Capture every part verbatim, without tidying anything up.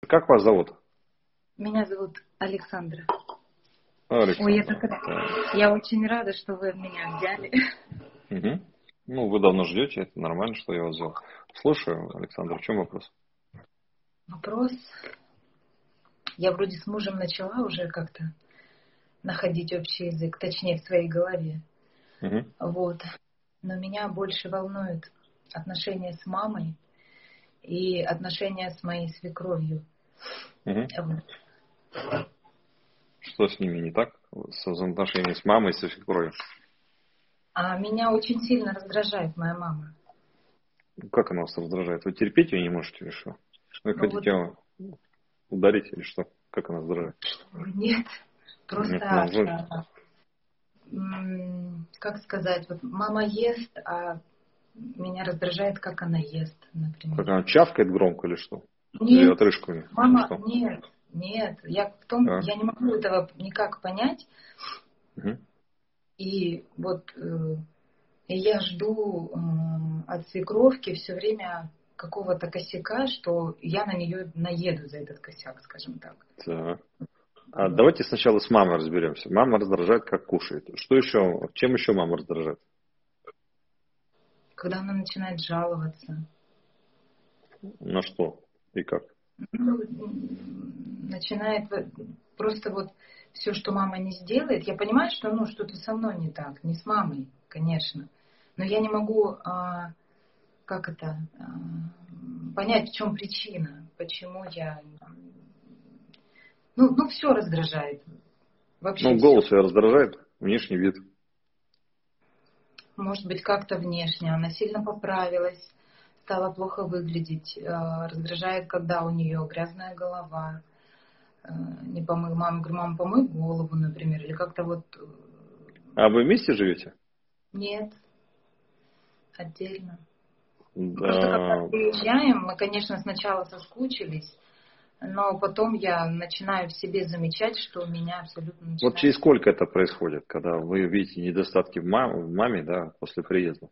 Как вас зовут? Меня зовут Александра. Александра. Ой, я, так, я очень рада, что вы меня взяли. Угу. Ну, вы давно ждете, это нормально, что я вас взял. Слушаю, Александра, в чем вопрос? Вопрос. Я вроде с мужем начала уже как-то находить общий язык, точнее в своей голове. Угу. Вот. Но меня больше волнуют отношения с мамой и отношения с моей свекровью. Угу. Вот. Что с ними не так? С отношениями с мамой и со свекровью? А меня очень сильно раздражает моя мама. Как она вас раздражает? Вы терпеть ее не можете или что? Вы Ну хотите вот, ее ударить или что? Как она раздражает? нет, просто, Нет, ну, вы... а, м, как сказать, вот мама ест, а меня раздражает, как она ест, например. Как она чавкает громко или что? Или Нет, отрыжками? мама, Что? нет, нет, я в том, А? я не могу этого никак понять, Угу. и вот э, и я жду э, от свекровки все время какого-то косяка, что я на нее наеду за этот косяк, скажем так. Так. А Вот. давайте сначала с мамой разберемся. Мама раздражает, как кушает. Что еще? Чем еще мама раздражает? Когда она начинает жаловаться. На что и как? Ну, м, начинает вот просто вот все, что мама не сделает. Я понимаю, что ну что-то со мной не так, не с мамой, конечно. Но я не могу, а, как это, а, понять, в чем причина, почему я... Ну, ну все раздражает. Вообще Ну, все. голос ее раздражает, внешний вид. Может быть, как-то внешне. Она сильно поправилась, стала плохо выглядеть. а, Раздражает, когда у нее грязная голова. а, Не помыл маму, говорю, мама, помой голову, например. Или как-то вот... э, А вы вместе живете? Нет, отдельно. Ну, просто когда Да. приезжаем, мы, конечно, сначала соскучились, но потом я начинаю в себе замечать, что у меня абсолютно Вот начинает... через сколько это происходит, когда вы видите недостатки в маме, в маме, да, после приезда?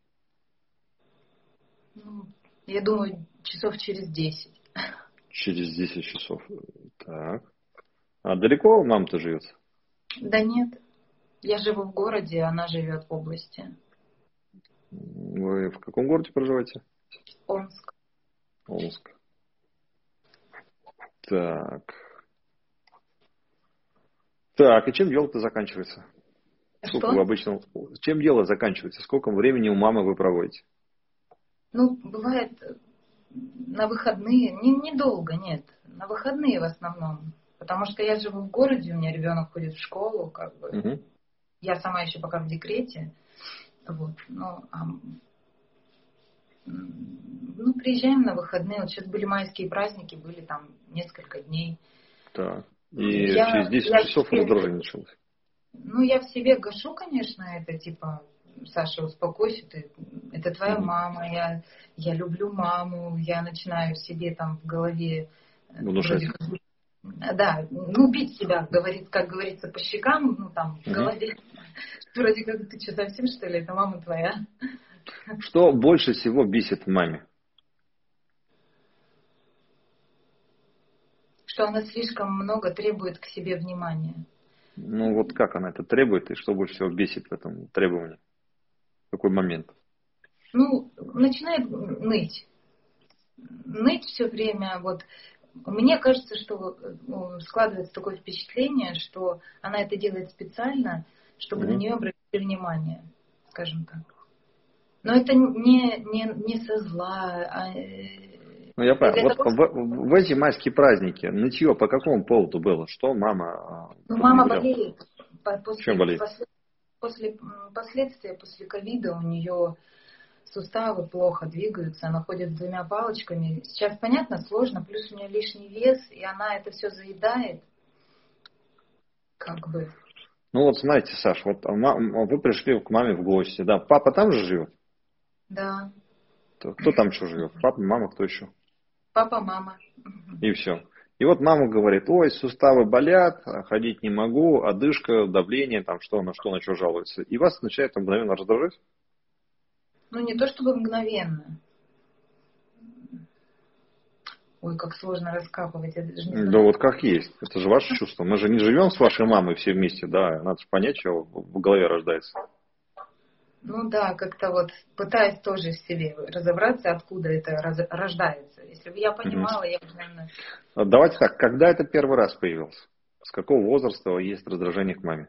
Ну, я думаю, часов через десять. Через десять часов. Так. А далеко мама-то живет? Да нет, я живу в городе, она живет в области. Вы в каком городе проживаете? Омск. Омск. Так. Так, и чем дело-то заканчивается? Сколько вы Что? обычно... Чем дело заканчивается? Сколько времени у мамы вы проводите? Ну, бывает на выходные, не, недолго, нет, на выходные в основном. Потому что я живу в городе, у меня ребенок ходит в школу, как бы. Угу. Я сама еще пока в декрете. Вот, ну, а, ну, приезжаем на выходные. Вот сейчас были майские праздники, были там несколько дней. Так. И через Я, десять я в часов себе, раздражение началось. ну, я в себе гашу, конечно, это типа, Саша, успокойся, ты, это твоя Угу. мама, я, я люблю маму, я начинаю в себе там в голове э, Внушать. вроде как бы, да, ну, бить себя, говорит, как говорится, по щекам, ну, там, в Угу. голове. Вроде как, ты что, совсем, что ли, это мама твоя? Что больше всего бесит в маме? Что она слишком много требует к себе внимания. Ну вот как она это требует и что больше всего бесит в этом требовании? В какой момент? Ну, начинает ныть. Ныть все время. Вот. Мне кажется, что ну, складывается такое впечатление, что она это делает специально, чтобы на Угу. нее обратили внимание, скажем так. Но это не, не, не со зла, а э, Ну я понял. для Вот того, в, в эти майские праздники нытье по какому поводу было? Что мама а, ну, мама предъявляла? болеет. По- Чем После, болеет? после, после м, последствия, после ковида у нее суставы плохо двигаются, она ходит с двумя палочками. Сейчас, понятно, сложно, плюс у нее лишний вес, и она это все заедает, как бы. Ну вот знаете, Саш, вот ма- вы пришли к маме в гости, да, папа там же живет? Да, То кто там еще живет? Папа, мама, кто еще? папа, мама. Мгм. И все. И вот мама говорит, ой, суставы болят, ходить не могу, одышка, давление, там что, на что, на что жалуется. И вас начинает мгновенно раздражать? Ну, не то чтобы мгновенно. Ой, как сложно раскапывать, я даже не Да знаю. вот как есть. Это же ваше чувство. Мы же не живем с вашей мамой все вместе, да. Надо же понять, что в голове рождается. Ну да, как-то вот пытаюсь тоже в себе разобраться, откуда это раз- рождается. Если бы я Угу. понимала, я бы, наверное... Давайте так, когда это первый раз появился? С какого возраста есть раздражение к маме?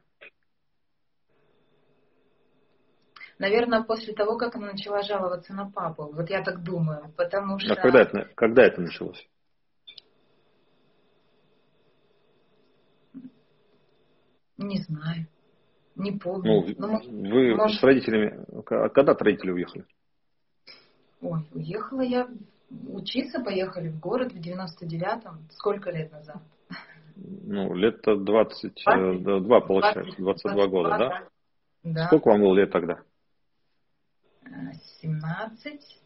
Наверное, после того, как она начала жаловаться на папу. Вот я так думаю, потому А когда что... это, когда это началось? Не знаю, не Ну, помню. Ну, вы с может... родителями, а когда родители уехали? Ой, уехала я учиться, поехали в город в девяносто девятом. Сколько лет назад? Ну, лет-то двадцать двадцать, два получается, двадцать, двадцать два двадцать года, два, да? да. Сколько вам было лет тогда? семнадцать.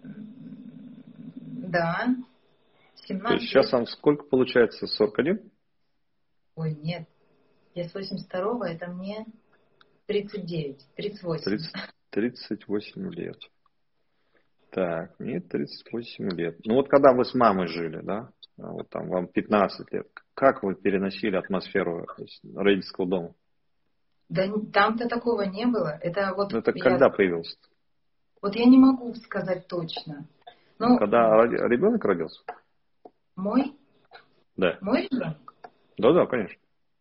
Да. То есть семнадцать сейчас лет. вам сколько получается? сорок один? Ой, нет. Я с восемьдесят второго, это мне тридцать девять, тридцать восемь. тридцать, тридцать восемь лет. Так, мне тридцать восемь лет. Ну вот когда вы с мамой жили, да, вот там вам пятнадцать лет, как вы переносили атмосферу родительского дома? Да там-то такого не было. Это вот Ну это я, когда появился? вот я не могу сказать точно. Ну, Когда ребенок родился? мой, Да. мой ребенок, Да, да, конечно.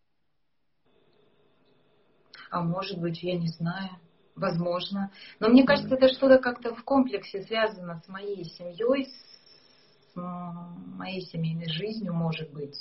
а может быть, я не знаю, возможно. Но мне кажется, это что-то как-то в комплексе связано с моей семьей, с моей семейной жизнью, может быть.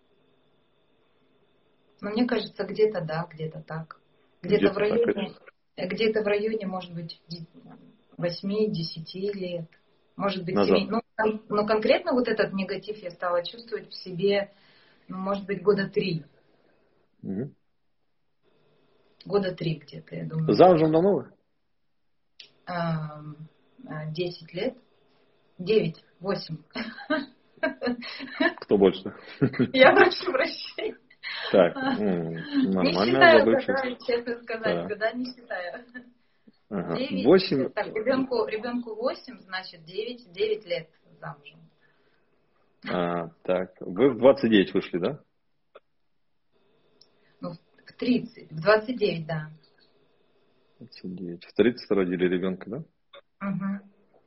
Но мне кажется, где-то да, где-то так. Где-то, Где-то в так. районе, где-то в районе, может быть, восьми-десяти лет. Может быть, Назад. семей. Ну, кон- но конкретно вот этот негатив я стала чувствовать в себе, ну, может быть, года три. Угу. Года три где-то, я думаю. Замужем давно вы? Ам, а, Десять лет. Девять, восемь. Кто больше? Я прошу прощения. Так, м, Не нормальная считаю забывчивость. года, честно сказать, Так. года не считаю. Ага. Девять, Восемь. так, ребенку, ребенку восемь, значит, девять, девять лет замужем. А, так, вы в двадцать девять вышли, да? Ну, в тридцать, в двадцать девять, да. двадцать девять. В тридцать родили ребенка, да? Угу.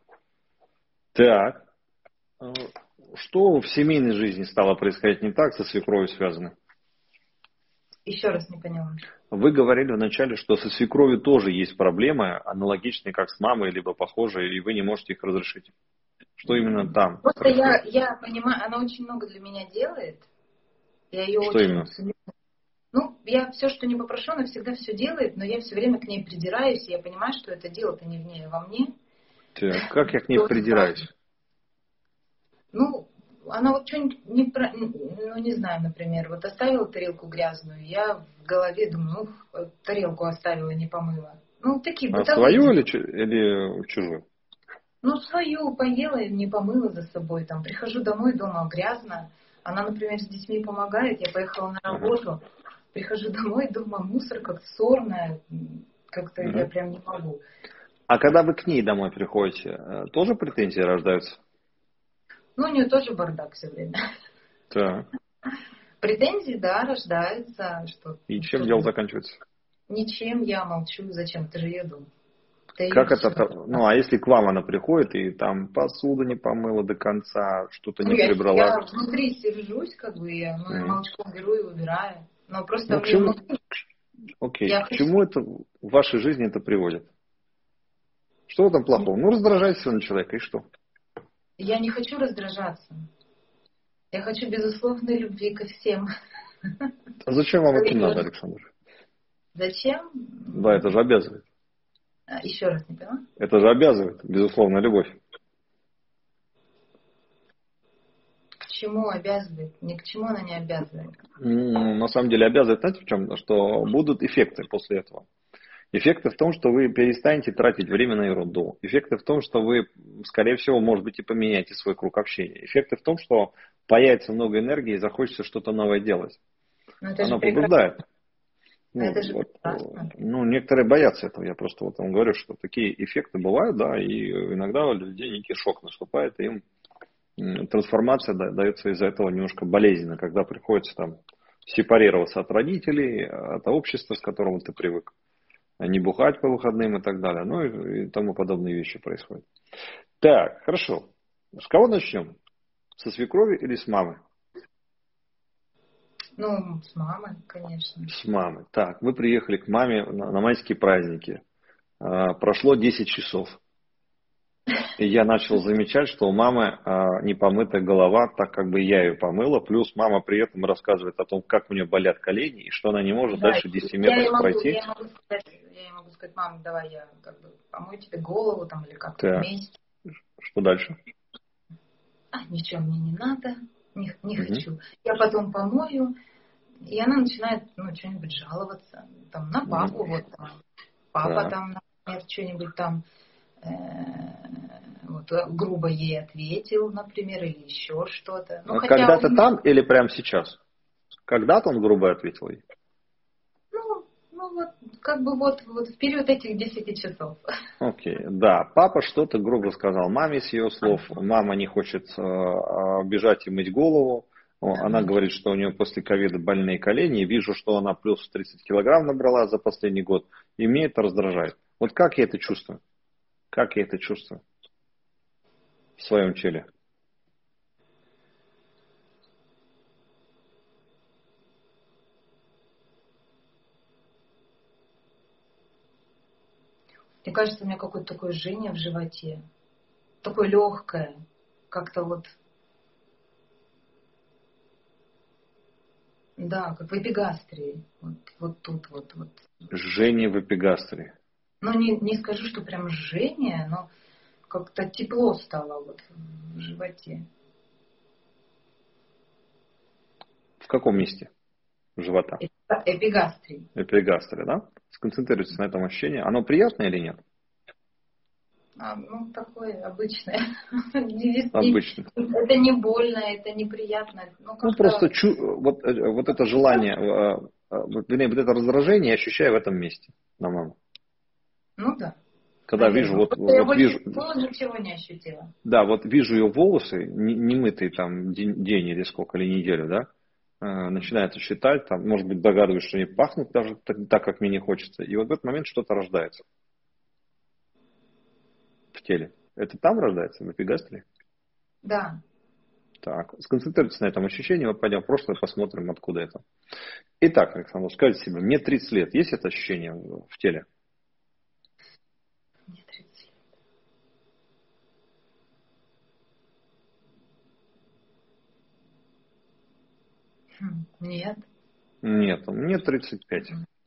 Так. А, что в семейной жизни стало происходить не так, со свекровью связано? Еще раз не поняла. Вы говорили вначале, что со свекровью тоже есть проблемы, аналогичные, как с мамой, либо похожие, и вы не можете их разрешить. Что именно там Просто происходит? я, я понимаю, она очень много для меня делает. Я ее Что очень именно? ценю. Ну, я все, что не попрошу, она всегда все делает, но я все время к ней придираюсь, и я понимаю, что это дело-то не в ней, а во мне. Так, как я к ней Тоже придираюсь? так. Ну, она вот что-нибудь не про... Ну, не знаю, например, вот оставила тарелку грязную, я в голове думаю, ну, тарелку оставила, не помыла. Ну, такие А бытовые. свою или, чу- или чужую? Ну, свою поела и не помыла за собой. Там прихожу домой, дома грязно. Она, например, с детьми помогает. Я поехала на работу. Прихожу домой, дома мусор как сорная. Как-то я Мгм. прям не могу. А когда вы к ней домой приходите, э, тоже претензии рождаются? Ну, у нее тоже бардак все время. Так. Претензии, да, рождаются. Что, И чем что дело заканчивается? Ничем, я молчу. Зачем? Это же ее дом. Это ее Как это, все. то- ну, а если к вам она приходит и там посуду не помыла до конца, что-то Ну, не я, прибрала? я внутри сержусь, как бы, я ну, Мгм. молчком беру и убираю. Но просто Ну, к мне чему, внутри... окей, Я к хочу... чему это в вашей жизни это приводит? Что там плохого? Ну, раздражайся на человека, и что? Я не хочу раздражаться. Я хочу безусловной любви ко всем. А зачем вам это надо, Александр? Зачем? Да, это же обязывает. А, Еще раз не поняла. Это же обязывает, безусловно, любовь. К чему обязывает? Ни к чему она не обязывает. Ну, на самом деле обязывает, знаете, в чем? Что будут эффекты после этого. Эффекты в том, что вы перестанете тратить время на ерунду. Эффекты в том, что вы, скорее всего, может быть, и поменяете свой круг общения. Эффекты в том, что появится много энергии и захочется что-то новое делать. Но это же Она прекрасно. побуждает. Ну, Это же вот, прекрасно. ну, некоторые боятся этого. Я просто вот вам говорю, что такие эффекты бывают, да, и иногда у людей некий шок наступает, и им трансформация дается из-за этого немножко болезненно, когда приходится там сепарироваться от родителей, от общества, с которым ты привык, не бухать по выходным и так далее, ну и, и тому подобные вещи происходят. Так, хорошо. С кого начнем? Со свекрови или с мамы? Ну, с мамой, конечно. С мамы. Так, вы приехали к маме на, на майские праздники. А, прошло десять часов. И я начал замечать, что у мамы а, непомытая голова, так как бы я ее помыла. Плюс мама при этом рассказывает о том, как у нее болят колени, и что она не может Да, дальше десяти я метров ей могу, пройти. Я ей могу сказать, я ей могу сказать, мам, давай я как бы помою тебе голову там или как-то Так. вместе. Что дальше? А, ничего мне не надо, не, не Угу. хочу. Я потом помою, и она начинает, ну, что-нибудь жаловаться, там, на папу, вот, там, папа Так. там, например, что-нибудь там, э, вот, грубо ей ответил, например, или еще что-то. Ну, хотя Когда-то он... там или прямо сейчас? Когда-то он грубо ответил ей? Ну, ну вот, как бы вот, вот в период этих десяти часов. Окей, okay. Да, папа что-то грубо сказал маме с ее слов, мама не хочет э, бежать и мыть голову, она говорит, что у нее после ковида больные колени, и вижу, что она плюс тридцать килограмм набрала за последний год, и мне это раздражает. Вот как я это чувствую? Как я это чувствую в своем теле? Мне кажется, у меня какое-то такое жжение в животе, такое легкое, как-то вот, да, как в эпигастрии, вот, вот тут вот, вот. Жжение в эпигастрии. Ну, не, не скажу, что прям жжение, но как-то тепло стало вот в животе. В каком месте живота? Эпигастрии. Эпигастрия, да? Сконцентрируйтесь на этом ощущении. Оно приятное или нет? А, ну, такое обычное. Обычно. Это не больно, это неприятно. Ну, ну просто чу, вот, вот это желание, вернее, вот это раздражение я ощущаю в этом месте на маму. Ну да. Когда наверное. вижу, вот, я вот вижу, ничего не ощутила. Да, вот вижу ее волосы, не, не мытые там день, день или сколько, или неделю, да, э, начинается считать, там, может быть, догадываюсь, что они пахнут даже так, так, как мне не хочется. И вот в этот момент что-то рождается в теле. Это там рождается, в эпигастрии? Да. Так, сконцентрируйтесь на этом ощущении, мы пойдем в прошлое, посмотрим, откуда это. Итак, Александр, скажите себе, мне тридцать лет, есть это ощущение в теле? Мне тридцать лет. Хм, нет. Нет, мне тридцать пять.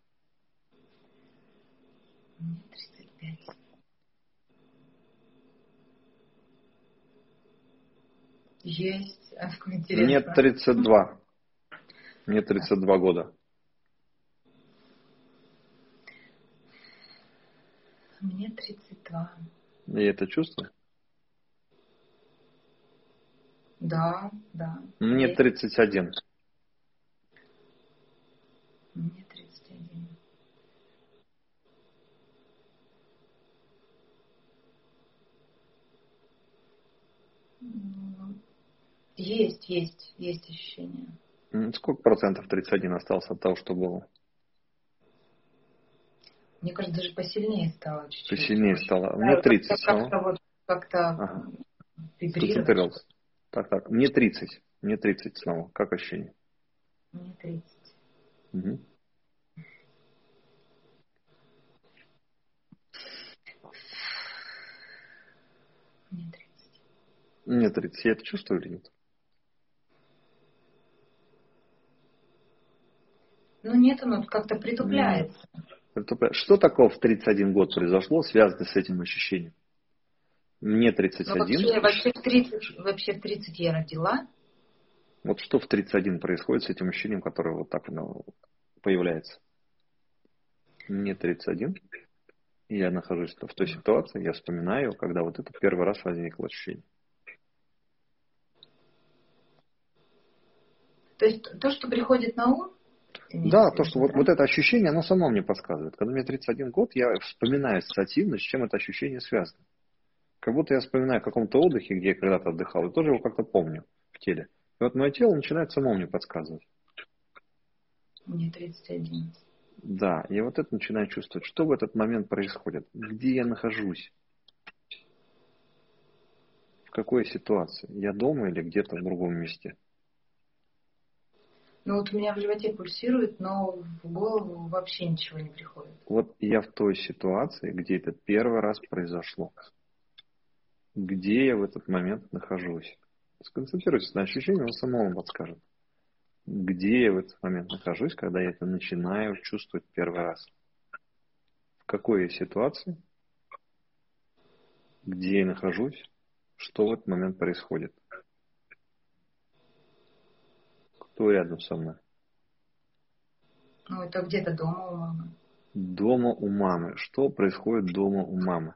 Мне тридцать пять. Есть. А, интересно. Мне тридцать два. Мне тридцать два года. Мне тридцать два. Я это чувствую? Да, да. Мне есть. тридцать один. Мне тридцать один. Есть, есть, есть ощущение. Сколько процентов тридцать один осталось от того, что было? Мне кажется, даже посильнее стало чуть-чуть. Посильнее стало. Да, мне тридцать. Как-то, как-то, вот, как-то ага. вибрировать. Так, так. Мне тридцать. Мне тридцать снова. Как ощущение? Мне тридцать. Угу. Мне тридцать. Мне тридцать. Я это чувствую или нет? Ну нет, оно как-то притупляется. Притупляется. Что такого в тридцать один год произошло, связанное с этим ощущением? Мне тридцать один. Ну, вообще, вообще, в тридцать, вообще в тридцать я родила. Вот что в тридцать один происходит с этим ощущением, которое вот так оно появляется? Мне тридцать один. И я нахожусь в той ситуации, я вспоминаю, когда вот это первый раз возникло ощущение. То есть то, что приходит на ум? Да, то, что вот, вот это ощущение, оно само мне подсказывает. Когда мне тридцать один год, я вспоминаю ассоциативно, с чем это ощущение связано. Как будто я вспоминаю о каком-то отдыхе, где я когда-то отдыхал, и тоже его как-то помню в теле. И вот мое тело начинает само мне подсказывать. Мне тридцать один. Да, я вот это начинаю чувствовать. Что в этот момент происходит? Где я нахожусь? В какой ситуации? Я дома или где-то в другом месте? Ну вот у меня в животе пульсирует, но в голову вообще ничего не приходит. Вот я в той ситуации, где это первый раз произошло. Где я в этот момент нахожусь? Сконцентрируйтесь на ощущении, он само вам подскажет. Где я в этот момент нахожусь, когда я это начинаю чувствовать первый раз? В какой я ситуации? Где я нахожусь? Что в этот момент происходит? Кто рядом со мной? Ну это где-то дома у мамы. Дома у мамы. Что происходит дома у мамы?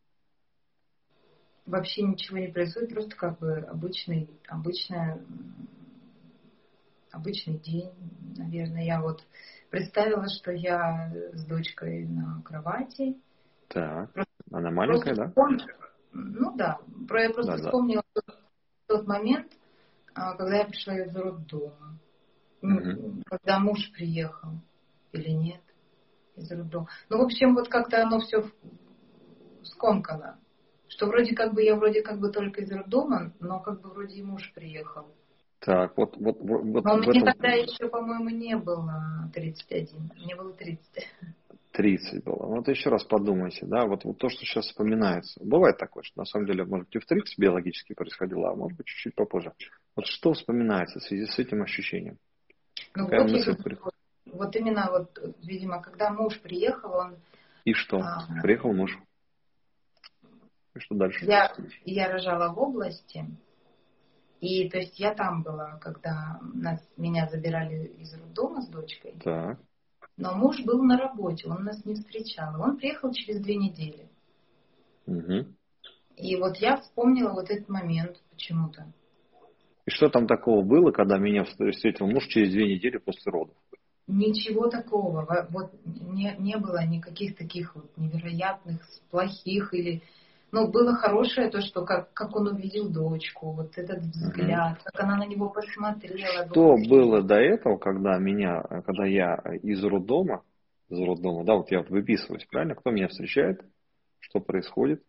Вообще ничего не происходит, просто как бы обычный, обычная, обычный день, наверное. Я вот представила, что я с дочкой на кровати. Так. Просто, Она маленькая, просто да? вспомнила, ну да, про- я просто Да, да. вспомнила тот, тот момент, а, когда я пришла из роддома. Угу. М, Когда муж приехал или нет из роддома. Ну, в общем, вот как-то оно все скомкано. Что вроде как бы я вроде как бы только из роддома, но как бы вроде и муж приехал. Так, вот, вот, вот, вот Но в мне этом тогда еще, по-моему, не было тридцать один. Мне было тридцать. тридцать было. Вот еще раз подумайте, да, вот, вот то, что сейчас вспоминается. Бывает такое, что на самом деле, может быть, и в тридцать биологически происходило, а может быть, чуть-чуть попозже. Вот что вспоминается в связи с этим ощущением? Ну Какая вот я мысль говорю, приходит? вот, вот именно вот, видимо, когда муж приехал, он... И что? а, Приехал муж. И что дальше? я, я рожала в области, и то есть я там была, когда нас, меня забирали из роддома с дочкой. Так. Но муж был на работе, он нас не встречал. Он приехал через две недели. Угу. И вот я вспомнила вот этот момент почему-то. И что там такого было, когда меня встретил муж через две недели после родов? Ничего такого. Во- Вот не, не было никаких таких вот невероятных, плохих или... Ну, было хорошее то, что как, как он увидел дочку, вот этот Угу. взгляд, как она на него посмотрела Что было долгие. до этого, когда меня, когда я из роддома, из роддома, да, вот я вот выписываюсь, правильно? Кто меня встречает? Что происходит?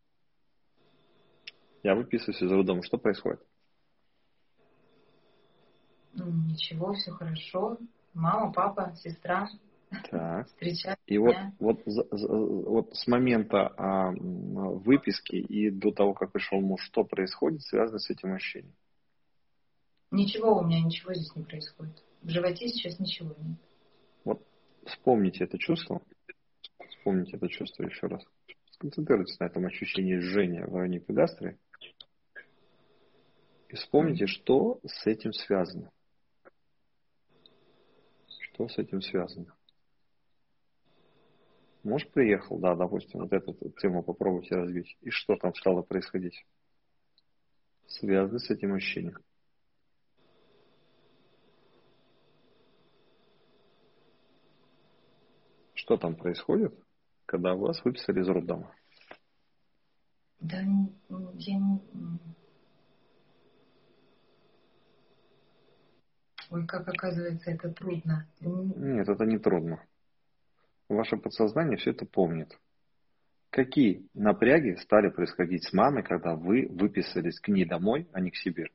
Я выписываюсь из роддома. Что происходит? Ну, ничего, все хорошо. Мама, папа, сестра Так. встречают И вот, меня. вот, за- за- вот с момента а, м, выписки и до того, как пришел муж, что происходит, связано с этим ощущением? Ничего у меня, ничего здесь не происходит. В животе сейчас ничего нет. Вот вспомните это чувство, вспомните это чувство еще раз. Сконцентрируйтесь на этом ощущении жжения в районе эпигастрии и вспомните, что с этим связано. Что с этим связано? Муж приехал, да, допустим, вот эту тему попробуйте развить. И что там стало происходить? Связано с этим ощущением. Что там происходит, когда вас выписали из роддома? Да, н- я не... Ой, как оказывается, это трудно. Н- Нет, это не трудно. Ваше подсознание все это помнит. Какие напряги стали происходить с мамой, когда вы выписались к ней домой, а не к себе?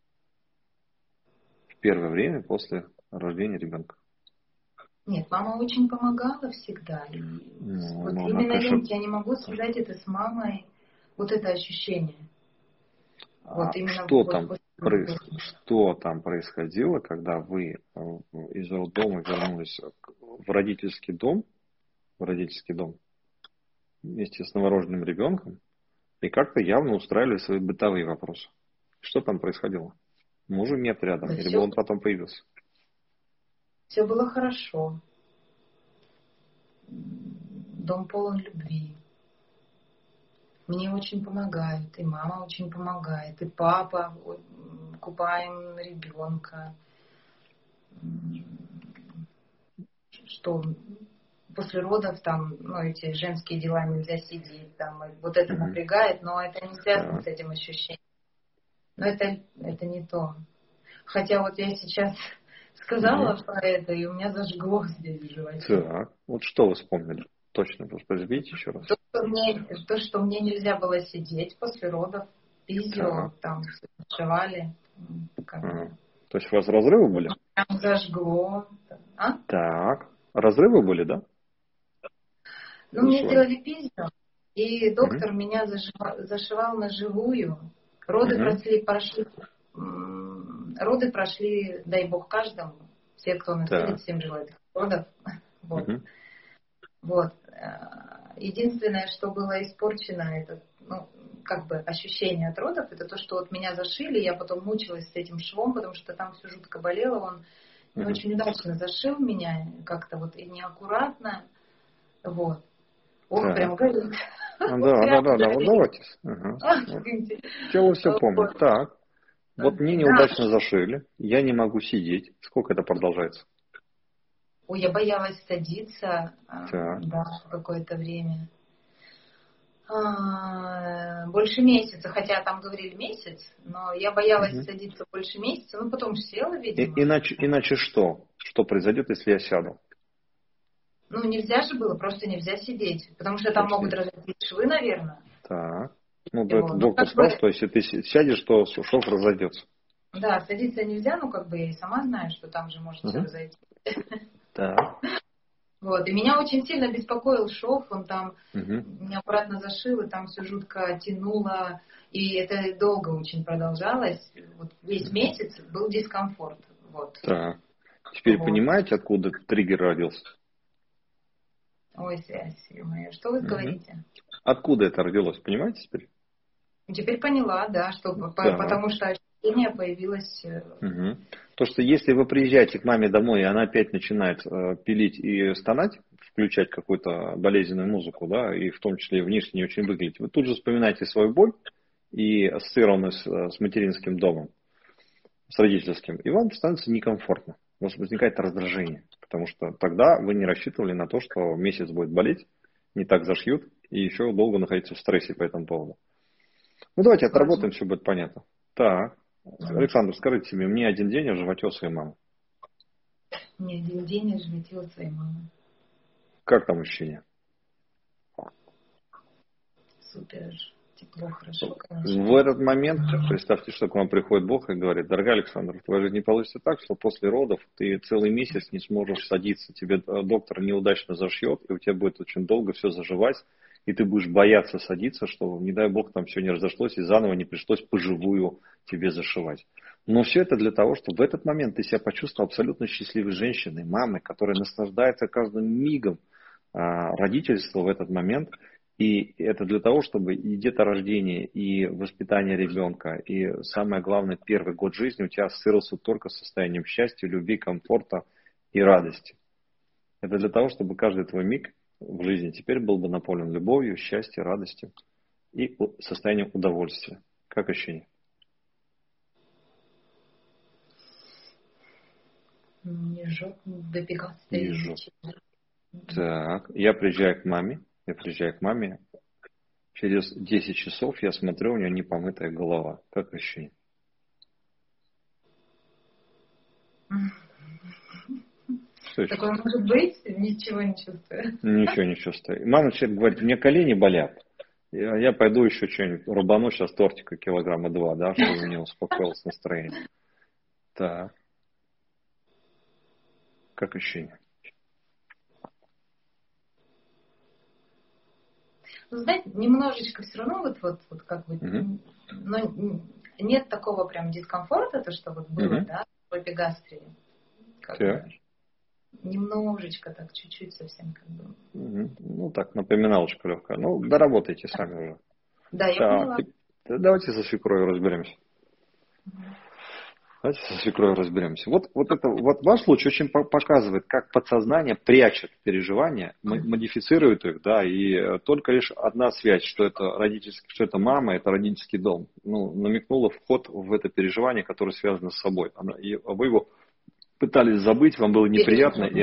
В первое время после рождения ребенка. Нет, мама очень помогала всегда. И Ну, вот ну, она, именно я, конечно, я не могу связать это с мамой, вот это ощущение. а Вот именно что вот там, после проис- родов. что там происходило, когда вы э, из роддома вернулись к- в родительский дом, в родительский дом вместе с новорожденным ребенком и как-то явно устраивали свои бытовые вопросы? Что там происходило? Мужа нет рядом, Да или бы все, он потом появился? все было хорошо. Дом полон любви. Мне очень помогают, и мама очень помогает, и папа, вот, м, купаем ребенка. М, Что после родов там, ну, эти женские дела нельзя сидеть, там, и вот это Мгм. напрягает, но это не связано Так. с этим ощущением. Но это, это не то. Хотя вот я сейчас сказала Мгм. про это, и у меня зажгло здесь в животе. Так. Вот что вы вспомнили? Точно, воспроизведите еще раз. То, что мне, то, что мне нельзя было сидеть после родов, физио, Так. там, зашивали, м, как бы. Ага. То есть у вас разрывы были? Прям зажгло. А? Так. Разрывы были, да? Ну, мне Зашивали. сделали физио, и Мгм. доктор меня зашива- зашивал на живую. Роды Мгм. прошли, прошли, м, роды прошли, дай бог, каждому. Все, кто носили, Так. всем желают родов. Вот. Мгм. Вот. Э, Единственное, что было испорчено, это, ну, как бы ощущение от родов, это то, что вот меня зашили, я потом мучилась с этим швом, потому что там все жутко болело, он не Мгм. очень удачно зашил меня, как-то вот и неаккуратно, вот. Ох, прям Так. горит. А, Вот Да, да, прям да, да. Вот горит. давайте. Ага. Ах, Вот. извините. Тело все помнит. Вот. Так. Вот мне Да. неудачно зашили. Я не могу сидеть. Сколько это продолжается? Ой, я боялась садиться, а, Так. да, какое-то время. А, Больше месяца, хотя там говорили месяц, но я боялась Мгм. садиться больше месяца, ну потом села, И- видимо. иначе, иначе что? Что произойдет, если я сяду? Ну нельзя же было, просто нельзя сидеть, потому что там могут Точно. разойтись швы, наверное. Так. Ну, да, это Его. Ну доктор как бы, сказал, что если ты си- сядешь, то шов разойдется. да, садиться нельзя, ну как бы я и сама знаю, что там же может все Мгм. разойтись. Так. Вот. И меня очень сильно беспокоил шов, он там Мгм. неаккуратно зашил, и там все жутко тянуло, и это долго очень продолжалось. Вот весь Мгм. месяц был дискомфорт. Вот. Так. Теперь Вот. понимаете, откуда триггер родился? Ой, связь, ё-моё, что вы Мгм. говорите? Откуда это родилось, понимаете теперь? Ну, теперь поняла, да, что по- по- Так. потому что ощущение появилось. э, Мгм. То, что если вы приезжаете к маме домой, и она опять начинает э, пилить и стонать, включать какую-то болезненную музыку, да, и в том числе и внешне не очень выглядеть, вы тут же вспоминаете свою боль и ассоциированную с, э, с материнским домом, с родительским, и вам становится некомфортно. У вас возникает раздражение, потому что тогда вы не рассчитывали на то, что месяц будет болеть, не так зашьют, и еще долго находиться в стрессе по этому поводу. Ну, давайте Ладно. отработаем, все будет понятно. Так, Александр, скажите мне, мне один день в животе у своей мамы. Мне один день я животила своей мамы. Как там ощущение? Супер. Тепло, хорошо, конечно. В этот момент представьте, что к вам приходит Бог и говорит: дорогой Александр, твоя жизнь не получится так, что после родов ты целый месяц не сможешь садиться, тебе доктор неудачно зашьет, и у тебя будет очень долго все заживать, и ты будешь бояться садиться, что, не дай Бог, там все не разошлось, и заново не пришлось поживую тебе зашивать. Но все это для того, чтобы в этот момент ты себя почувствовал абсолютно счастливой женщиной, мамой, которая наслаждается каждым мигом а, родительства в этот момент. И это для того, чтобы и деторождение, и воспитание ребенка, и самое главное, первый год жизни у тебя ассоциировался только с состоянием счастья, любви, комфорта и радости. Это для того, чтобы каждый твой миг в жизни теперь был бы наполнен любовью, счастьем, радостью и состоянием удовольствия. Как ощущение? Не жжет, допекаться Не или жжет. ничего. Так, я приезжаю к маме, я приезжаю к маме, через десять часов я смотрю, у нее непомытая голова. Как ощущение? Что еще? Такое может быть, ничего не чувствую. Ничего не чувствую. Мама человек говорит: у меня колени болят. Я, я пойду еще что-нибудь рубану сейчас тортика килограмма два, да, чтобы у меня успокоилось настроение. Так, как ощущение? Ну, знаете, немножечко все равно вот, вот, вот как бы, Угу. но нет такого прям дискомфорта, то, что вот было, Угу. да, в эпигастрии. Как бы, Так. немножечко так, чуть-чуть совсем как бы. Угу. Ну так, напоминалочка легкая. Ну, доработайте сами уже. Да, я Так, поняла. теп- давайте со свекровью разберемся. Давайте со свекровью разберемся. Вот, вот это, вот ваш случай очень по- показывает, как подсознание прячет переживания, м- модифицирует их, да, и э, только лишь одна связь, что это родительский, что это мама, это родительский дом, ну, намекнула вход в это переживание, которое связано с собой. Она, и, а вы его пытались забыть, вам было неприятно, и,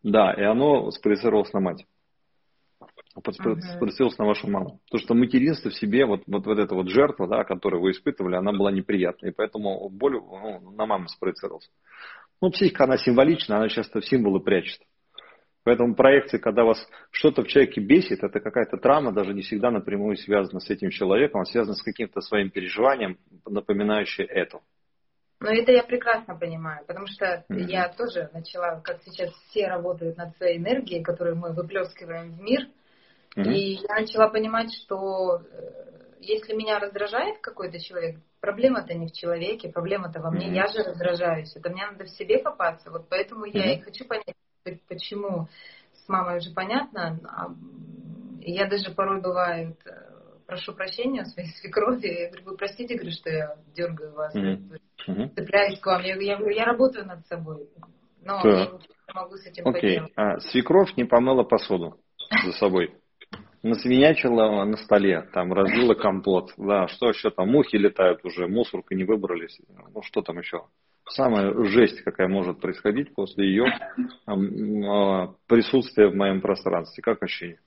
Да, и оно спроецировалось на мать. Мгм. Спроецировалось на вашу маму. Потому что материнство в себе, вот, вот, вот эта вот жертва, да, которую вы испытывали, она была неприятной. И поэтому боль ну, на маму спроецировалась. Ну, психика, она символична, она часто в символы прячет. Поэтому проекции, когда вас что-то в человеке бесит, это какая-то травма, даже не всегда напрямую связана с этим человеком, а связана с каким-то своим переживанием, напоминающее это. Но это я прекрасно понимаю, потому что Угу. я тоже начала, как сейчас все работают над своей энергией, которую мы выплескиваем в мир, Угу. и я начала понимать, что э, если меня раздражает какой-то человек, проблема-то не в человеке, проблема-то во мне, Угу. я же раздражаюсь, это мне надо в себе копаться, вот поэтому я и Угу. хочу понять, почему с мамой уже понятно, а я даже порой бывает, прошу прощения у своей свекрови, я говорю, вы простите, говорю, что я дергаю вас, Угу. цепляюсь к вам, я, я, я работаю над собой, но Да. я не могу с этим Окей. поделать. А, свекровь не помыла посуду за собой. Насвинячила на столе, там разлила компот. Да, что еще там, мухи летают уже, мусорка не выбрались. Ну, что там еще? Самая жесть, какая может происходить после ее присутствия в моем пространстве. Как ощущение?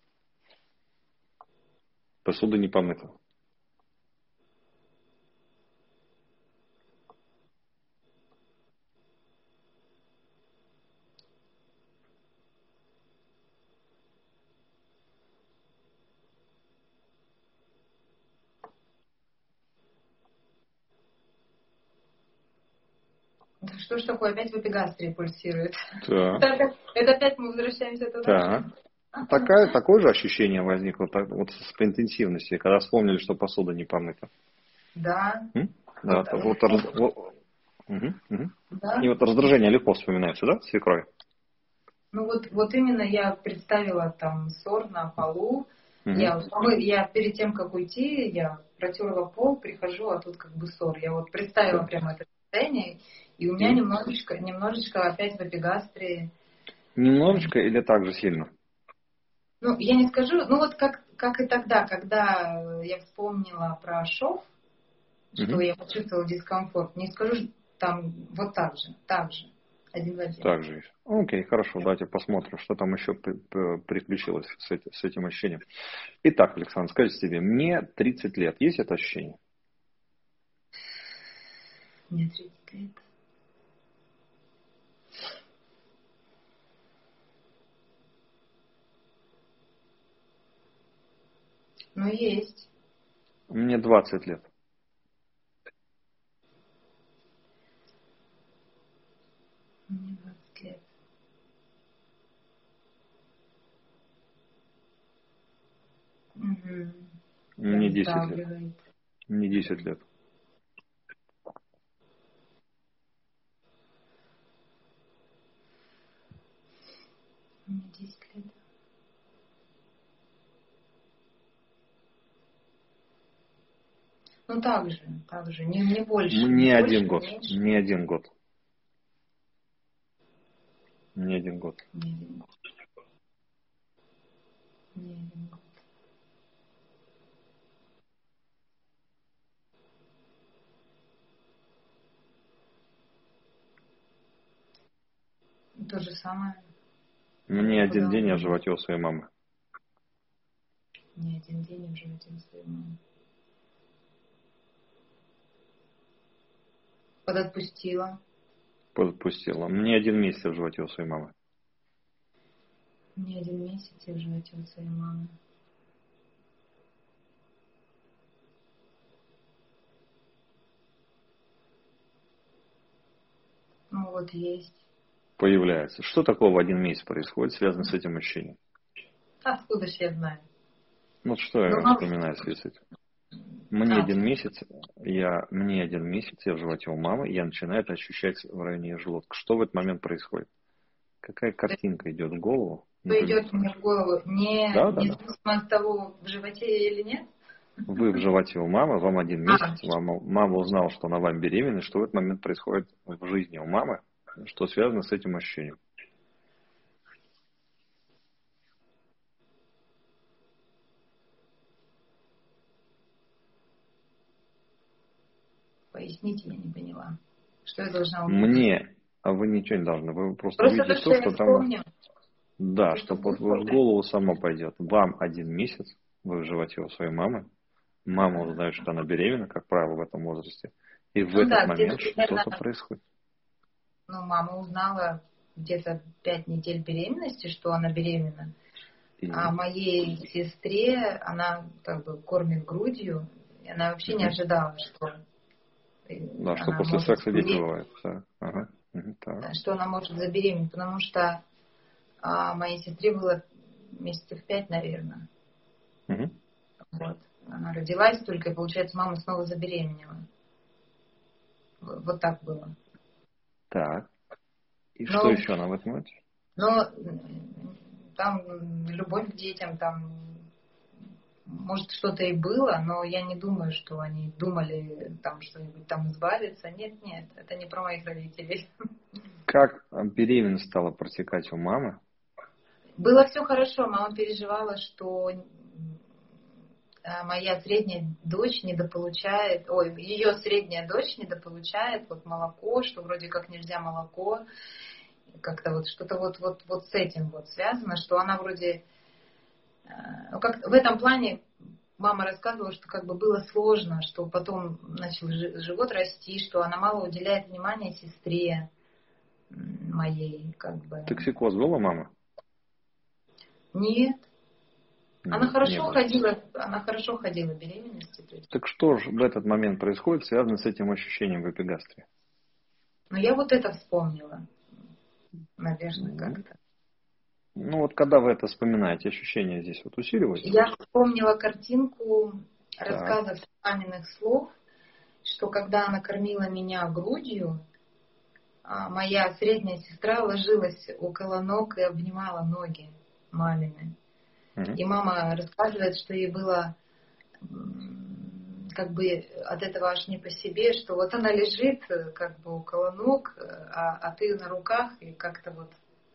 Посуда не помыта. Что ж такое, опять в эпигастрии пульсирует. Да. Это опять мы возвращаемся туда? Да. Такое, такое же ощущение возникло так, вот по интенсивности, когда вспомнили, что посуда не помыта. Да. М? Да, вот, вот, вот, вот, угу, угу. Да. И вот раздражение легко вспоминается, да, свекрови? Ну вот, вот именно я представила там ссор на полу. Угу. Я, я перед тем, как уйти, я протерла пол, прихожу, а тут как бы ссор. Я вот представила Да. прямо это состояние, и у меня И? немножечко, немножечко опять в эпигастрии. Немножечко или так же сильно? Ну, я не скажу, ну вот как, как и тогда, когда я вспомнила про шов, что Угу. я почувствовала дискомфорт, не скажу там вот так же, так же, один в один. Так же. Окей, хорошо, давайте посмотрим, что там еще приключилось с этим, с этим ощущением. Итак, Александр, скажите себе, мне тридцать лет, есть это ощущение? Мне тридцать лет. Ну, есть. Мне двадцать лет. Мне двадцать лет. Угу. Мне десять лет. Мне десять лет. Мне десять лет. Ну, так же, так же, не, не больше. Мне не один больше, год. не меньше. Мне один год. Мне один год. Мне один год. Мне один год. То же самое. Мне один Куда день я в угодно. животе у своей мамы. Не один день в животе у своей мамы. Подотпустила. Подпустила. Мне один месяц в животе у своей мамы. Не один месяц я в животе у своей мамы. Ну вот есть. Появляется. Что такого в один месяц происходит, связано с этим ощущением? Откуда ж я знаю? Ну, что я Ну, вспоминаю в связи с этим? Мне а, один месяц, я, мне один месяц, я в животе у мамы, я начинаю это ощущать в районе желудка. Что в этот момент происходит? Какая картинка идет в голову? что идет мне в голову? Не, Да, да, да. независимо от того, в животе я или нет? Вы в животе у мамы, вам один А, месяц, мама, мама узнала, что она вам беременна, что в этот момент происходит в жизни у мамы, что связано с этим ощущением. поясните, я не поняла. Что я должна увидеть? Мне, а вы ничего не должны, вы просто, Просто увидите то, то, что я что там... вспомню. Да, Это что было. под в голову само пойдет. Вам один месяц, вы в животе у своей мамы, мама узнает, что она беременна, как правило, в этом возрасте, и в Ну этот да, где-то момент примерно, что-то происходит. ну, мама узнала где-то пять недель беременности, что она беременна. И... А моей сестре, она как бы кормит грудью, и она вообще не Мгм. ожидала, что Да, что она после может секса дети забеременеть, бывают. Да. Ага. Мгм. Так. что она может забеременеть, потому что а, моей сестре было месяцев пять, наверное. Мгм. Вот. Она родилась только, и, получается, мама снова забеременела. Вот, вот так было. Так. И что Но, еще она в этом моменте? но м, там любовь к детям, там, может, что-то и было, но я не думаю, что они думали там что-нибудь там избавиться. Нет, нет, это не про моих родителей. Как беременность стала протекать у мамы? Было все хорошо, мама переживала, что а, моя средняя дочь недополучает, ой, ее средняя дочь недополучает вот молоко, что вроде как нельзя молоко, как-то вот что-то вот, вот, вот с этим вот связано, что она вроде, ну как в этом плане мама рассказывала, что как бы было сложно, что потом начал живот расти, что она мало уделяет внимания сестре моей, как бы. Токсикоз была мама? Нет. Она Нет, не хорошо было. ходила, она хорошо ходила беременности. То есть. Так что же в этот момент происходит, связано с этим ощущением в эпигастрии? Но я вот это вспомнила, наверное, Ну, как-то. ну вот когда вы это вспоминаете, ощущения здесь вот усиливаются? Я вспомнила картинку Так. рассказов маминых слов, что когда она кормила меня грудью, моя средняя сестра ложилась около ног и обнимала ноги мамины. Угу. И мама рассказывает, что ей было как бы от этого аж не по себе, что вот она лежит как бы около ног, а, а ты на руках, и как-то вот,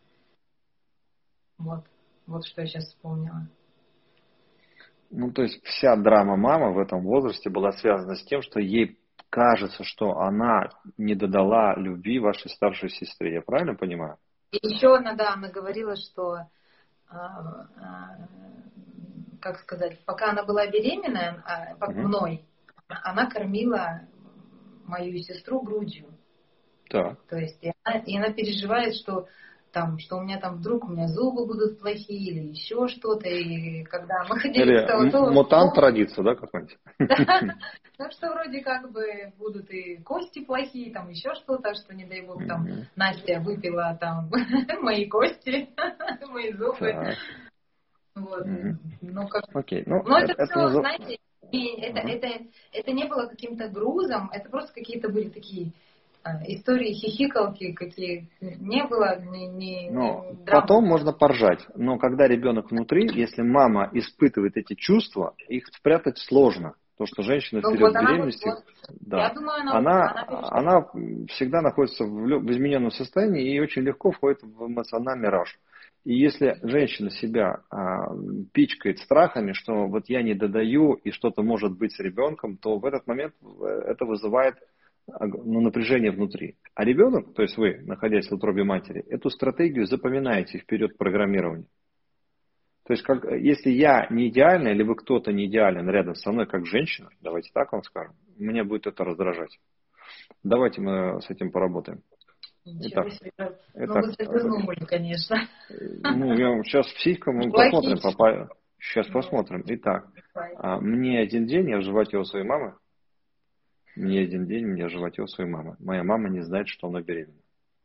вот, вот что я сейчас вспомнила. Ну, то есть вся драма мамы в этом возрасте была связана с тем, что ей кажется, что она не додала любви вашей старшей сестре. Я правильно понимаю? И еще она, да, она говорила, что, а, а, как сказать, пока она была беременная а, Угу. мной, она кормила мою сестру грудью. Так. То есть и она, и она переживает, что там, что у меня там вдруг у меня зубы будут плохие или еще что-то, и когда мы ходили Или к стоматологу, мутант родится, да, какой-нибудь? ну что вроде как бы будут и кости плохие, там еще что-то, что не дай бог там Настя выпила там мои кости, мои зубы. Вот. Ну, как... Окей. Ну, Но это, это, все, назов... знаете, это, ага. это, это не было каким-то грузом, это просто какие-то были такие истории, хихикалки, какие не было ни, ни, но ни потом драмы. можно поржать. Но когда ребенок внутри, если мама испытывает эти чувства, их спрятать сложно. То, что женщина ну, в период вот беременности, вот, да, я думаю, она, она, она, она всегда находится в, в измененном состоянии и очень легко входит в эмоциональный раж. И если женщина себя а, пичкает страхами, что вот я не додаю и что-то может быть с ребенком, то в этот момент это вызывает ну, напряжение внутри. А ребенок, то есть вы, находясь в утробе матери, эту стратегию запоминаете вперед программирования. То есть, как, если я не идеальный, либо кто-то не идеален рядом со мной, как женщина, давайте так вам скажем, меня будет это раздражать. Давайте мы с этим поработаем. Ничего Итак, себе. Ну, итак, вы завернули, конечно. Ну, я, сейчас психика, мы посмотрим, папа. Сейчас посмотрим. Итак, мне один день, я в животе у своей мамы. Мне один день, я в животе у своей мамы. Моя мама не знает, что она беременна.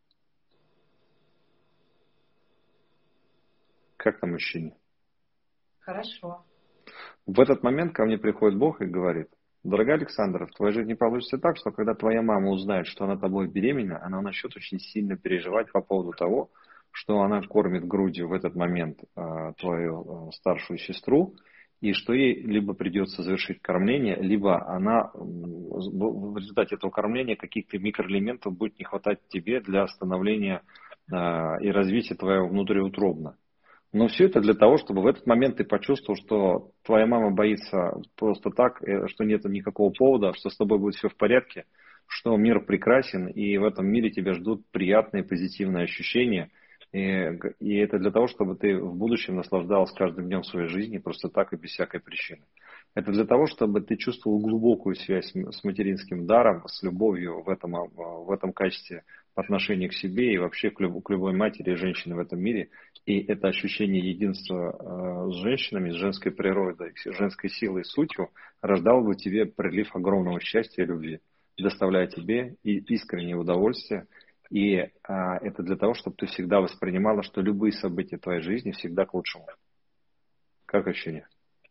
Как там мужчине? Хорошо. В этот момент ко мне приходит Бог и говорит: дорогая Александра, в твоей жизни получится так, что когда твоя мама узнает, что она тобой беременна, она начнет очень сильно переживать по поводу того, что она кормит грудью в этот момент э, твою э, старшую сестру, и что ей либо придется завершить кормление, либо она в результате этого кормления каких-то микроэлементов будет не хватать тебе для становления э, и развития твоего внутриутробно. Но все это для того, чтобы в этот момент ты почувствовал, что твоя мама боится просто так, что нет никакого повода, что с тобой будет все в порядке, что мир прекрасен, и в этом мире тебя ждут приятные, позитивные ощущения, И, и это для того, чтобы ты в будущем наслаждалась каждым днем своей жизни просто так и без всякой причины. Это для того, чтобы ты чувствовал глубокую связь с материнским даром, с любовью в этом, в этом качестве по отношению к себе и вообще к, люб, к любой матери и женщине в этом мире. И это ощущение единства э, с женщинами, с женской природой, с женской силой и сутью рождало бы тебе прилив огромного счастья и любви, доставляя тебе и искреннее удовольствие. И а, это для того, чтобы ты всегда воспринимала, что любые события твоей жизни всегда к лучшему. Как ощущение?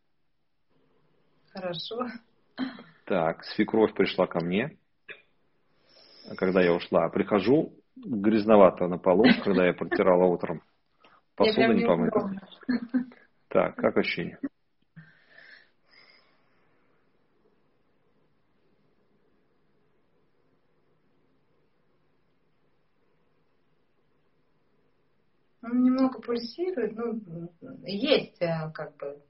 Хорошо. Так, свекровь пришла ко мне, когда я ушла. Прихожу, грязновато на полу, когда я протирала утром. Посуда не помыта. Так, как ощущение? Он немного пульсирует, ну, есть как бы.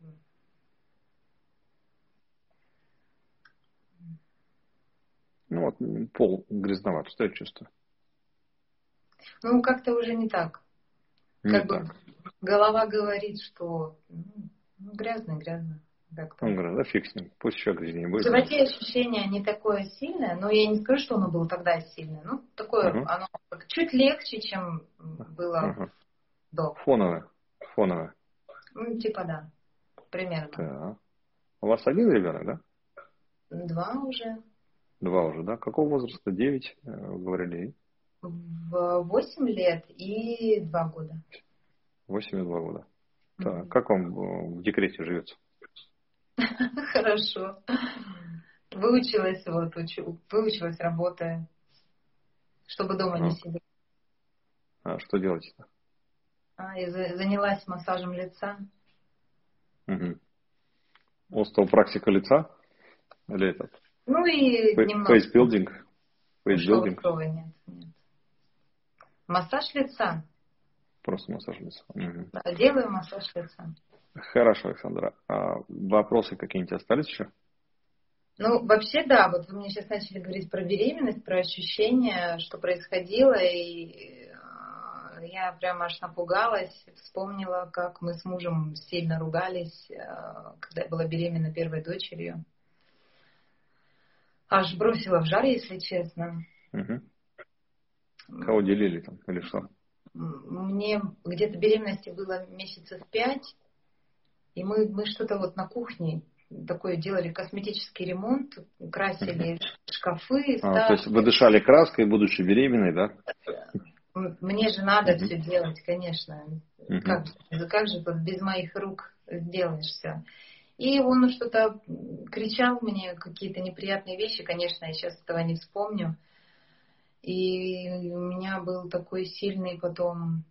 Ну вот, пол грязноват, что я чувствую? Ну, как-то уже не так. Не как так. бы голова говорит, что ну, грязно, грязно. Он говорит, да фиг с ним, пусть еще грязнее В будет. животе ощущение не такое сильное, но я не скажу, что оно было тогда сильное. Ну, такое, Ага. оно чуть легче, чем было Ага. до. Фоновое. Фоновое. Ну, типа да, примерно. Так. У вас один ребенок, да? Два уже. Два уже, да? Какого возраста? Девять, вы говорили? В восемь лет и два года. Восемь и два года. Mm-hmm. Так, как вам в декрете живется? Хорошо. Выучилась, вот, учу, выучилась, работая, чтобы дома А. не сидеть. А что делаете-то? А, и за, занялась массажем лица. Угу. Остеопрактика лица? Или этот? Ну и Фей- немного. Фейсбилдинг? Фейсбилдинг? Нет, нет. Массаж лица. Просто массаж лица. Угу. Да, делаю массаж лица. Хорошо, Александра. А вопросы какие-нибудь остались еще? Ну, вообще, да, вот вы мне сейчас начали говорить про беременность, про ощущения, что происходило, и я прямо аж напугалась, вспомнила, как мы с мужем сильно ругались, когда я была беременна первой дочерью. Аж бросила в жар, если честно. Угу. Кого делили там или что? Мне где-то беременности было месяцев пять, и мы, мы что-то вот на кухне такое делали, косметический ремонт, красили угу. шкафы. А, то есть вы дышали краской, будучи беременной, да? Мне же надо угу. все делать, конечно. Угу. Как, как же без моих рук сделаешь все? И он что-то кричал мне, какие-то неприятные вещи, конечно, я сейчас этого не вспомню. И у меня был такой сильный потом,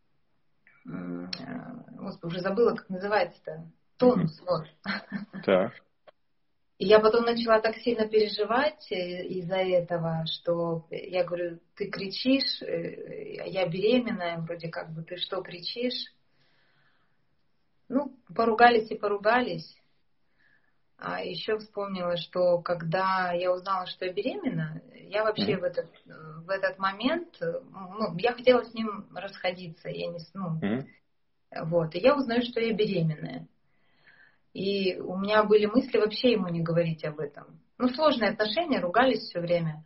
господи, уже забыла, как называется-то, тонус, угу. вот. Так. И я потом начала так сильно переживать из-за этого, что я говорю, ты кричишь, я беременная, вроде как бы, ты что кричишь? Ну, поругались и поругались. А еще вспомнила, что когда я узнала, что я беременна, я вообще mm-hmm. в, этот, в этот момент, ну, я хотела с ним расходиться, я не, ну, mm-hmm. вот, и я узнаю, что я беременная. И у меня были мысли вообще ему не говорить об этом. Ну, сложные отношения, ругались все время.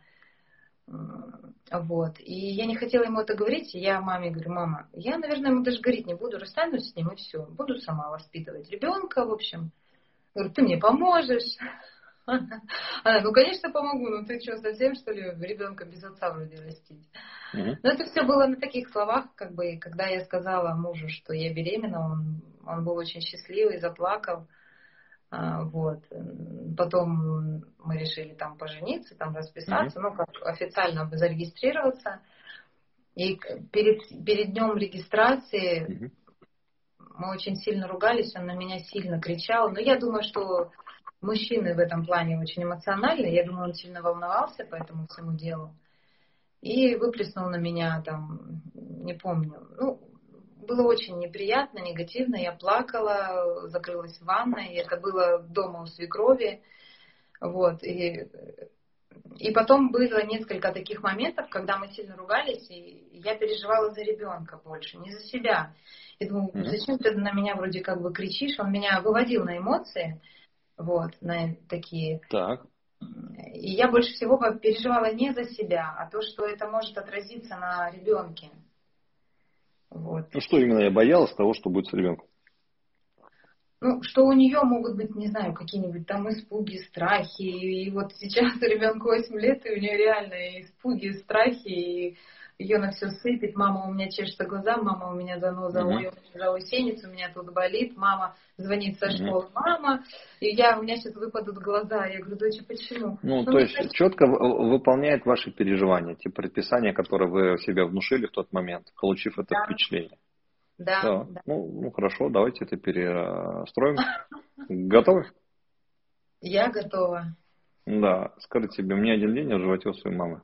Вот. И я не хотела ему это говорить. И я маме говорю, мама, я, наверное, ему даже говорить не буду, расстанусь с ним и все. Буду сама воспитывать ребенка, в общем. Говорю, ты мне поможешь? Она, ну, конечно, помогу. Ну, ты что, совсем, что ли, ребенка без отца вроде растить? Mm-hmm. Но это все было на таких словах, как бы, когда я сказала мужу, что я беременна, он, он был очень счастливый, заплакал. Вот. Потом мы решили там пожениться, там расписаться, mm-hmm. ну, как официально зарегистрироваться. И перед, перед днем регистрации mm-hmm. мы очень сильно ругались, он на меня сильно кричал. Но я думаю, что мужчины в этом плане очень эмоциональны. Я думаю, он сильно волновался по этому всему делу. И выплеснул на меня там, не помню, ну, было очень неприятно, негативно. Я плакала, закрылась в ванной. Это было дома у свекрови. Вот. И И потом было несколько таких моментов, когда мы сильно ругались, и я переживала за ребенка больше, не за себя. И думаю, зачем ты на меня вроде как бы кричишь? Он меня выводил на эмоции, вот, на такие. Так. И я больше всего переживала не за себя, а то, что это может отразиться на ребенке. Вот. Ну что именно я боялась того, что будет с ребенком? Ну, что у нее могут быть, не знаю, какие-нибудь там испуги, страхи. И вот сейчас ребенку восемь лет, и у нее реально и испуги, страхи, и ее на все сыпет. Мама, у меня чешется глаза, мама, у меня заноза, Uh-huh. ой, у меня заусенец, у меня тут болит, мама звонит со Uh-huh. школы, мама, и я, у меня сейчас выпадут глаза. Я говорю, доча, почему? Ну, ну то есть кажется... четко выполняет ваши переживания, те предписания, которые вы себе внушили в тот момент, получив это да. впечатление. Да, да. да. Ну, ну, хорошо, давайте это перестроим. Готовы? Я готова. Да, скажите себе, мне один день в животе у своей мамы.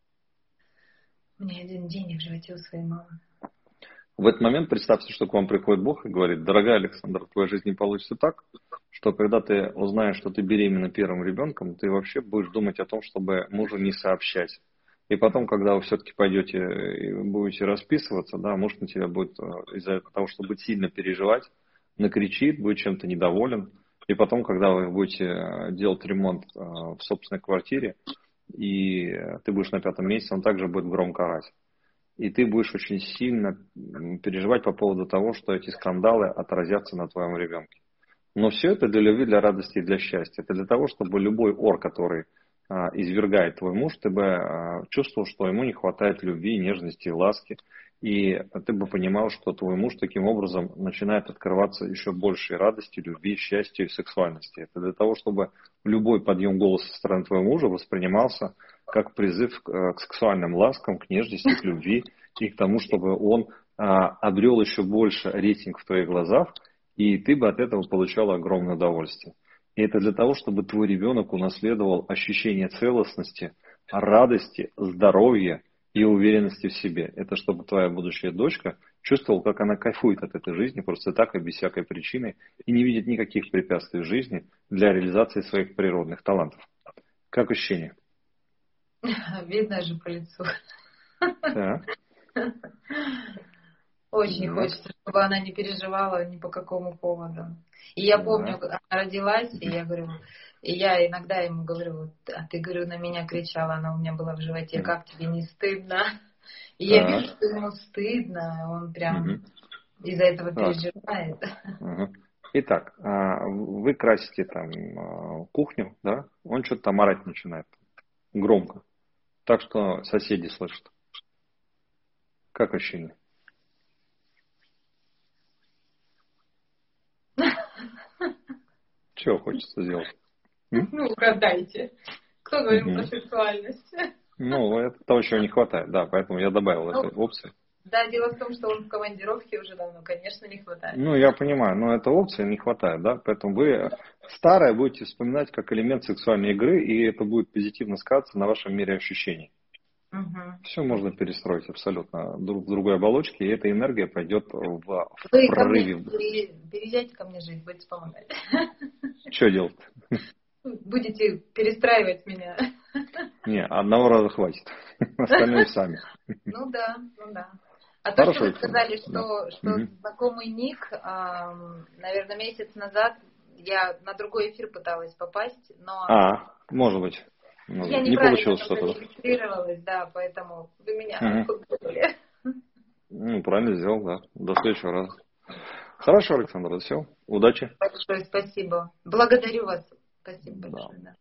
Мне один день в животе у своей мамы. В этот момент представьте, что к вам приходит Бог и говорит: дорогая Александра, в твоей жизни получится так, что когда ты узнаешь, что ты беременна первым ребенком, ты вообще будешь думать о том, чтобы мужу не сообщать. И потом, когда вы все-таки пойдете и будете расписываться, да, муж на тебя будет из-за того, что будет сильно переживать, накричит, будет чем-то недоволен. И потом, когда вы будете делать ремонт в собственной квартире, и ты будешь на пятом месяце, он также будет громко орать. И ты будешь очень сильно переживать по поводу того, что эти скандалы отразятся на твоем ребенке. Но все это для любви, для радости и для счастья. Это для того, чтобы любой ор, который а, извергает твой муж, ты бы а, чувствовал, что ему не хватает любви, нежности, ласки. И ты бы понимал, что твой муж таким образом начинает открываться еще большей радости, любви, счастью и сексуальности. Это для того, чтобы любой подъем голоса со стороны твоего мужа воспринимался как призыв к сексуальным ласкам, к нежности, к любви и к тому, чтобы он а, обрел еще больше рейтинг в твоих глазах, и ты бы от этого получал огромное удовольствие. И это для того, чтобы твой ребенок унаследовал ощущение целостности, радости, здоровья и уверенности в себе. Это чтобы твоя будущая дочка чувствовала, как она кайфует от этой жизни просто так и без всякой причины и не видит никаких препятствий в жизни для реализации своих природных талантов. Как ощущение? Видно же по лицу. Да. Очень да. хочется, чтобы она не переживала ни по какому поводу. И я помню, да. Она родилась, и я говорю, и я иногда ему говорю, вот, а ты, говорю, на меня кричала, она у меня была в животе, как тебе не стыдно? И да. я вижу, что ему стыдно, он прям угу. из-за этого переживает. Угу. Итак, вы красите там кухню, да? Он что-то там орать начинает громко, так что соседи слышат. Как ощущение? Чего хочется сделать? М? Ну, угадайте. Кто говорил угу. про сексуальность? Ну, этого чего не хватает, да, поэтому я добавил ну, эту опцию. Да, дело в том, что он в командировке уже давно, конечно, не хватает. Ну, я понимаю, но этой опции не хватает, да, поэтому вы старое будете вспоминать как элемент сексуальной игры, и это будет позитивно сказаться на вашем мире ощущений. Угу. Все можно перестроить абсолютно в другой оболочке, и эта энергия пойдет в, в Вы прорыве. Ко мне, переезжайте ко мне жить, будете помогать. Что делать? Будете перестраивать меня. Не, одного раза хватит. Остальные сами. Ну да, ну да. А Хорошо, то, что вы сказали, что, да. что угу. знакомый ник, эм, наверное, месяц назад я на другой эфир пыталась попасть, но... А, может быть. Ну, я не получилось что-то. Я регистрировалась, да, поэтому вы меня отпугнули. Угу. Ну, правильно сделал, да. До следующего раза. Хорошо, Александр, все. Удачи. Большое спасибо. Благодарю вас. Спасибо большое. Да.